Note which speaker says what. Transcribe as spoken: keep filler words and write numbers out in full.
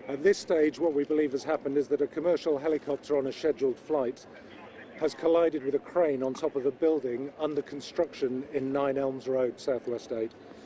Speaker 1: At this stage, what we believe has happened is that a commercial helicopter on a scheduled flight has collided with a crane on top of a building under construction in nine Elms Road, Southwest eight.